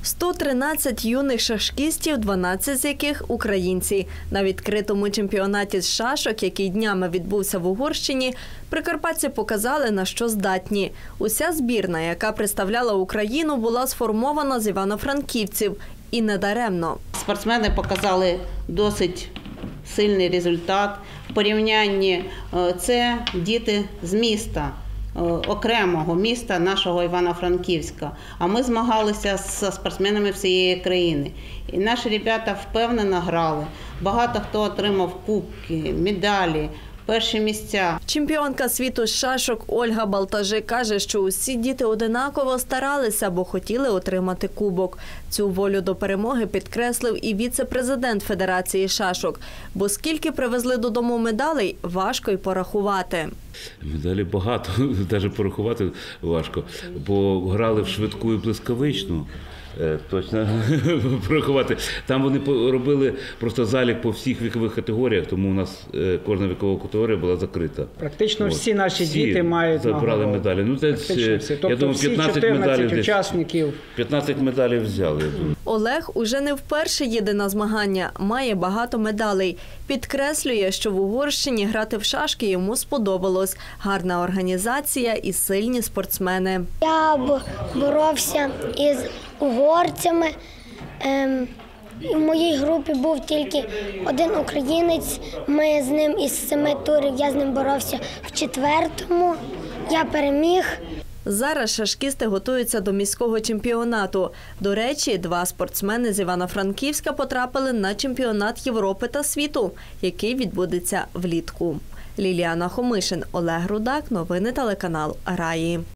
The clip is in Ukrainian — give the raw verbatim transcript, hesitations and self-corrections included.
сто тринадцять юних шашкістів, дванадцять з яких – українці. На відкритому чемпіонаті з шашок, який днями відбувся в Угорщині, прикарпатці показали, на що здатні. Уся збірна, яка представляла Україну, була сформована з івано-франківців. І не даремно. Спортсмени показали досить сильний результат. В порівнянні це діти з міста, окремого міста нашого Івано-Франківська. А ми змагалися з спортсменами всієї країни. І наші ребята впевнено грали. Багато хто отримав кубки, медалі, перші місця. Чемпіонка світу з шашок Ольга Балтажи каже, що усі діти одинаково старалися, бо хотіли отримати кубок. Цю волю до перемоги підкреслив і віце-президент Федерації шашок. Бо скільки привезли додому медалей, важко й порахувати. Медалі багато, навіть порахувати важко, бо грали в швидку і блискавичну. Точно порахувати. Там вони робили просто залік по всіх вікових категоріях, тому у нас кожна вікова категорія була закрита. Практично От. всі наші всі діти мають забрали медалі. Ну, це, тобто я думаю, п'ятнадцять медалів учасників. п'ятнадцять медалів взяли. Я думаю. Олег уже не вперше їде на змагання, має багато медалей. Підкреслює, що в Угорщині грати в шашки йому сподобалось. Гарна організація і сильні спортсмени. Я боровся із угорцями. Ем, в моїй групі був тільки один українець. Ми з ним із семи турів, я з ним боровся в четвертому. Я переміг. Зараз шашкісти готуються до міського чемпіонату. До речі, два спортсмени з Івано-Франківська потрапили на чемпіонат Європи та світу, який відбудеться влітку. Ліліана Хомишин, Олег Рудак. Новини телеканал Раї.